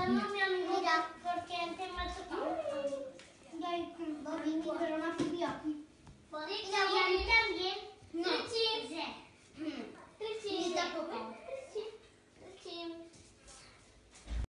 no, mi amigo, mira, porque antes me ha tocado. Pero no subí aquí. Y a mí también. No. Trichi. Trichi.